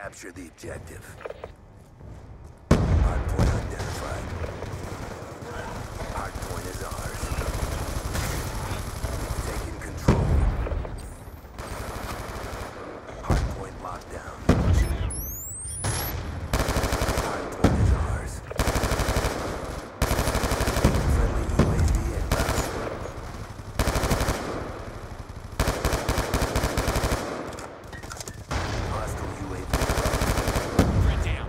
Capture the objective. Hardpoint identified. Hardpoint is ours. Taking control. Hardpoint locked down. Hardpoint is ours. Friendly UAV inbound. Hostile UAV. Threat down.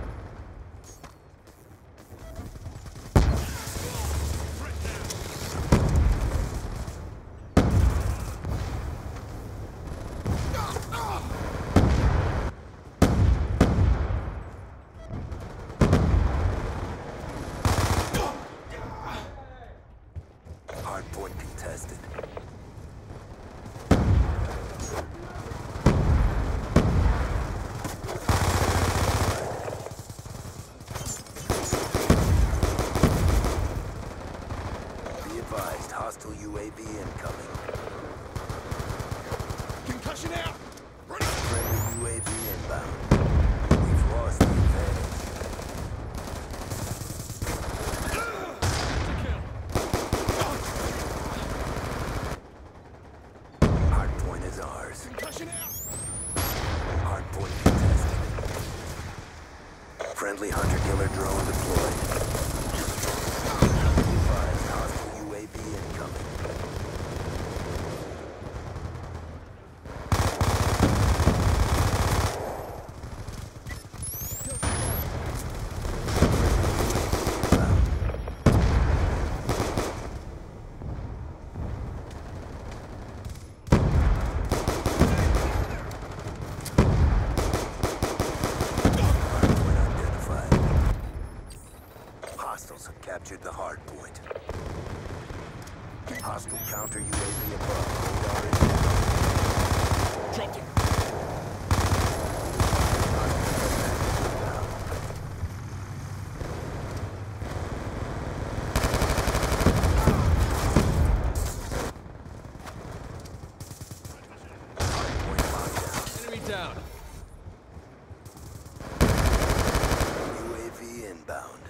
Hardpoint contested. Be advised, hostile UAV incoming. Concussion out. Ready. Friendly UAV inbound. We've lost the advantage. Hardpoint is ours. Concussion out. Hardpoint contested. Friendly hunter-killer drone deployed. Be advised, hostile UAV incoming. Hardpoint identified. Hostiles have captured the hard point. Hostile counter UAV above. Radar is down. Dropped it. Hardpoint locked down. Enemy down. UAV inbound.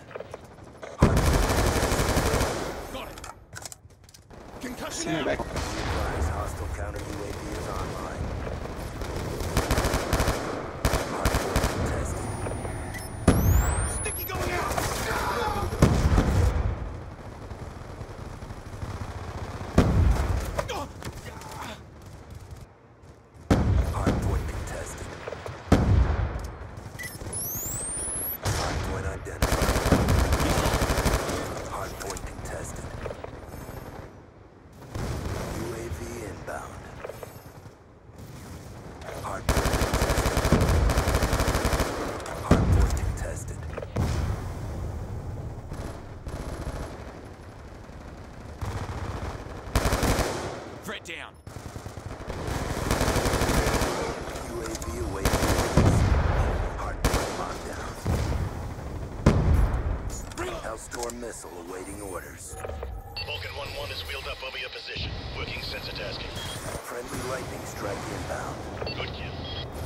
Got it. Concussion Yeah, out. back. Be advised, hostile counter UAV is online. Hardpoint contested. Sticky going out. Hardpoint contested. Hardpoint identified. Hardpoint contested. UAV inbound. Hardpoint contested. Hardpoint contested. Threat down. UAV awaiting orders. Hardpoint lockdown. Hellstorm missile awaiting orders. Vulcan 1-1 is wheeled up over your position. Working sensor tasking. Friendly lightning strike inbound. Good kill.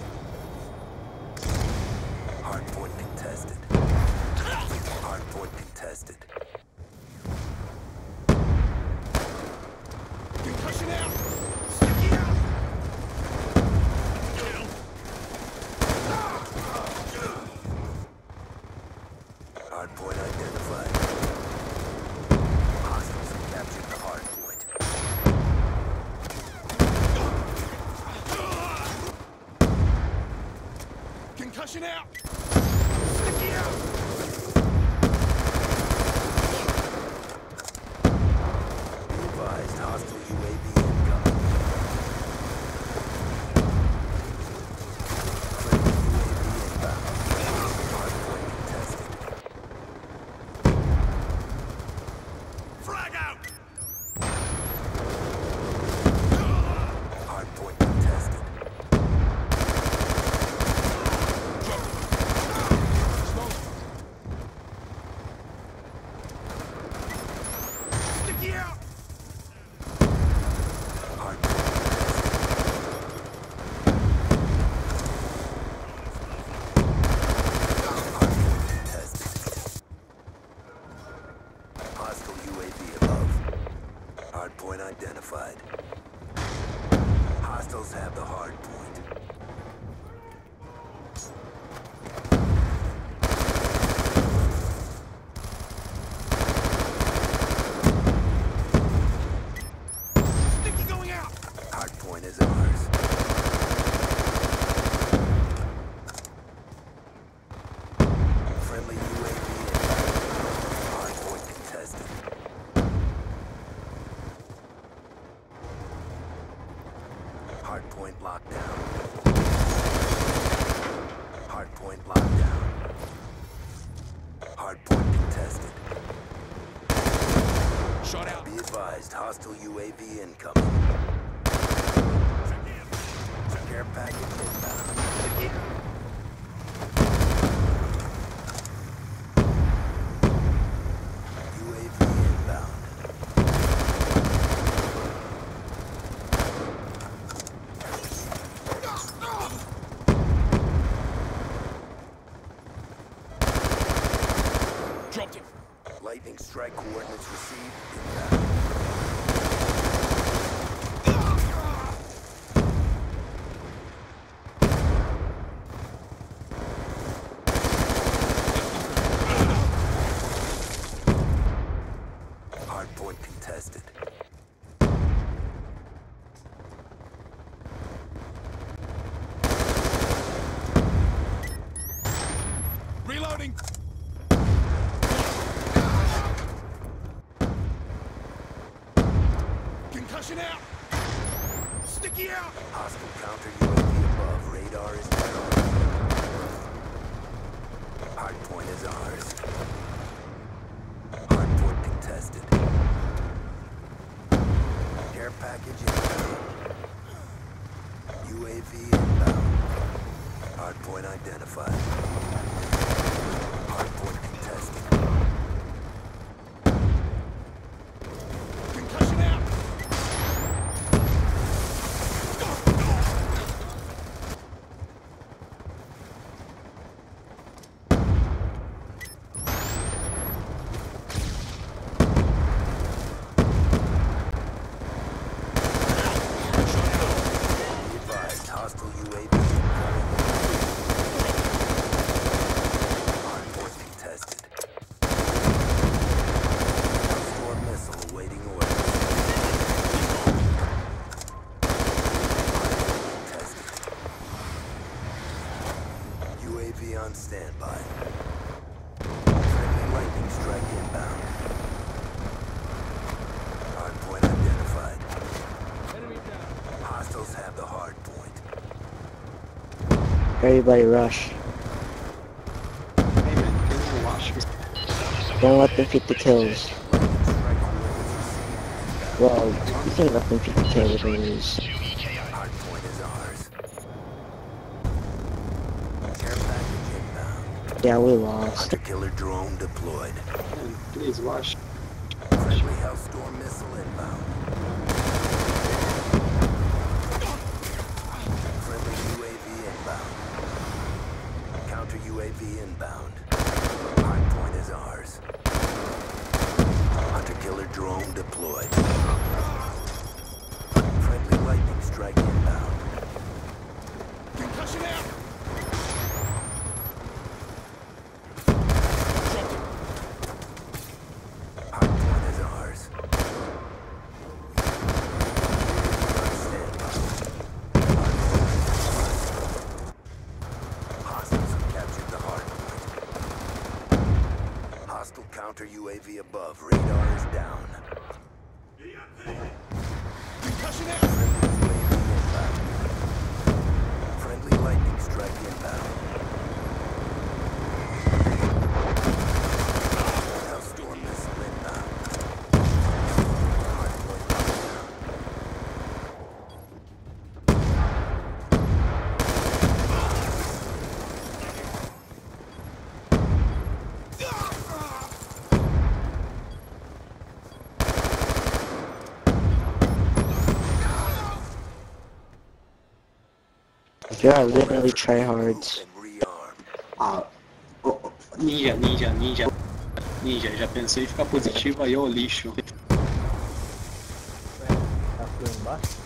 Hardpoint contested. Hardpoint contested. Concussion out. Sticky out. Kill. Hardpoint identified. Hostiles have captured the hardpoint. Concussion out. Sticky out. Be advised, hostile UAV incoming. Friendly UAV inbound. Hardpoint contested. Frag out. Hardpoint contested. identified. Hostiles have the hard point. Sticky going out! Hard point is ours. Friendly UAV inbound. Hard point contested. Hard point locked down. Hard point locked down. Hard point contested. Shot out. Be advised, hostile UAV incoming. Care package inbound. UAV inbound. Dropped him. Lightning strike coordinates received. Inbound. Hard point contested. Reloading. Concussion out. Sticky out. Hostile counter UAV above. Radar is down. Hard point is ours. Hard point contested. Care package inbound. UAV inbound. Hard point identified. Hard point contested. Concussion out. Be advised, hostile UAV incoming. Hard point contested. Storm missile awaiting orders. Hard point contested. UAV on standby. Friendly lightning strike inbound. Hard point identified. Hostiles have the hard point. Everybody rush. Don't let them get the kills. Lightning strike coordinates received. Well, you can't let them get the kills when you lose. Hard point is ours. Care package inbound. Yeah, we lost. Hunter killer drone deployed. Please watch. Friendly Hellstorm missile inbound. Friendly UAV inbound. Counter UAV inbound. Hard point is ours. Hunter killer drone deployed. Friendly lightning strike inbound. Concussion out. Hard point is ours. Standby. Hostiles have captured the hard point. Hostile counter UAV above. Radar is down. Concussion out. Friendly UAV inbound. Friendly lightning strike inbound. Hellstorm missile inbound. Hard point locked down. There are literally tryhards. And rearmed. Ah, ninja. Ninja, já pensou em ficar positivo aí, ô lixo. Foi embaixo?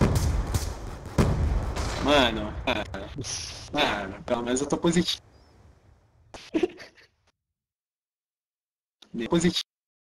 Mano, pelo menos eu tô positivo. Positivo.